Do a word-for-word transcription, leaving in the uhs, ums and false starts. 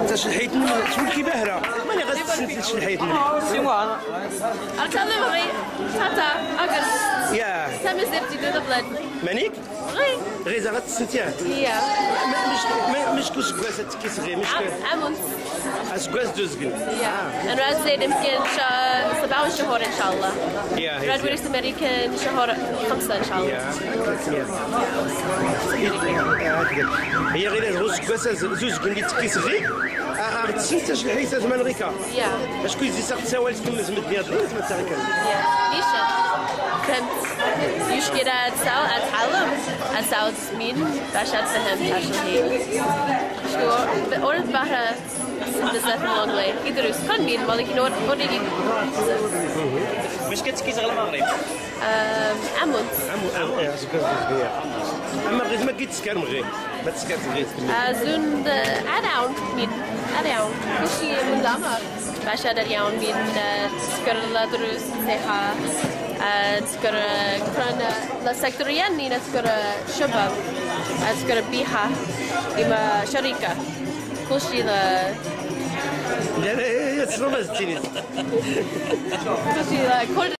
تشلحيت تقول كي باهرة ماني غادي تشلحيت سيوا أتكلم تاتا أقل يا سامي زرتي دو دبلن مانيك غي غير زغت السنتيان يا مش مش كوس كواس تكيسغي مش عمونت اسكواس دوزغن يا أنا راد زيد يمكن سبعة شهور إن شاء الله يا راد وريس أمريكان شهور خمسة إن شاء الله هي غير روس كواس زوزغن اللي تكيسغي عرفت سنت شلحيت زمان غيكا يا باش كويس يساق تساوال تكمز مدنيا دغيا ما تاعك يا ليش فهمت يشكي أتساو أتعلم أتساو تسمين باش أتفهم تاشلهي شو بقول بحر بزاف الموضوع يدرس كان مين مالك نور أوريدي باش كتكيس على المغرب عمونت عمو عمو اسكواس دوزغن اما غير ما كيتسكر غير ما تسكر غير زون أراون مين أراون كل شيء من دمر باش هذا اليوم مين تذكر لا دروس سيحة تذكر كنا لا سكتوريان ني تذكر شباب تذكر بيها إما شركة كل شيء لا لا لا يا تسلم زتيني كل شيء كل